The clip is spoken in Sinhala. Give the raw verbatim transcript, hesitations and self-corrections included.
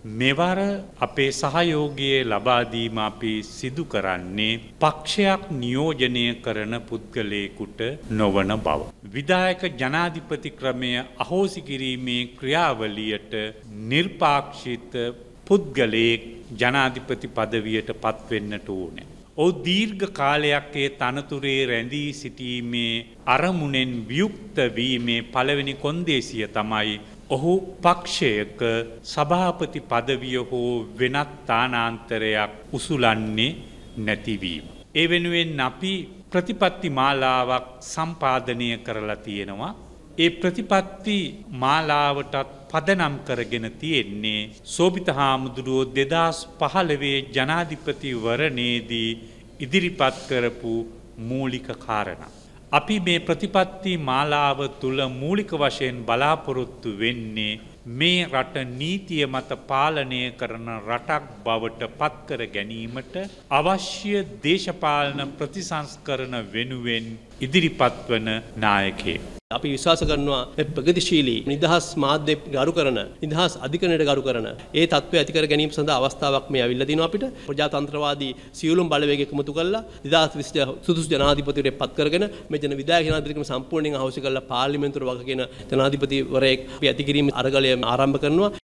මෙවර අපේ සහයෝගය ලබා දීම අපි සිදු කරන්නේ පක්ෂයක් නියෝජනය කරන පුද්ගලයෙකුට නොවන බව. විධායක ජනාධිපති ක්‍රමය අහෝසි කිරීමේ ක්‍රියාවලියට නිර්පාක්ෂිත පුද්ගලයෙක් ජනාධිපති පදවියට පත්වෙන්නට ඕනේ. ඔහු දීර්ඝ කාලයක් ඒ තනතුරේ රැඳී සිටීමේ අරමුණෙන් වියුක්ත වීමේ පළවෙනි කොන්දේසිය තමයි ඔහු පක්ෂයක සභාපති පදවිය හෝ වෙනත් තානාන්තරයක් උසුලන්නේ නැතිවීම. ඒ වෙනුවෙන් අපි ප්‍රතිපත්ති මාලාවක් සම්පාදනය කරලා තියෙනවා. ඒ ප්‍රතිපත්ති මාලාවටත් පදනම් කරගෙන තියෙන්නේ සෝභිත හාමුදුරුවෝ දෙදහස් පහළොවේ ජනාධිපතිවරණයේදී ඉදිරිපත් කරපු මූලික කාරණා. අපි මේ ප්‍රතිපත්ති මාලාව තුළ මූලික වශයෙන් බලාපොරොත්තු වෙන්නේ මේ රට නීතිය මත පාලනය කරන රටක් බවට පත්කර ගැනීමට අවශ්‍ය දේශපාලන ප්‍රතිසංස්කරණ වෙනුවෙන් ඉදිරිපත් වන නායකයෙක්. අපි විශ්වාස කරනවා මේ ප්‍රගතිශීලී නිදහස් මාධ්‍ය ගරු කරන නිදහස් අධිකරණයට ගරු කරන ඒ තත්ත්වය ඇති කර ගැනීම සඳහා අවස්ථාවක් මේ අවිල්ලා දිනවා අපිට ප්‍රජාතන්ත්‍රවාදී සියලුම බලවේග එකමුතු කරලා දෙදාස් විස්ස සුදුසු ජනාධිපතිවරයෙක් පත් කරගෙන මේ ජන විධායක ජනාධිපතිකම සම්පූර්ණයෙන් අහෝසි කරලා පාර්ලිමේන්තුවට වගකින ජනාධිපතිවරයෙක් අපි ඇති කිරීම අරගලය ආරම්භ කරනවා.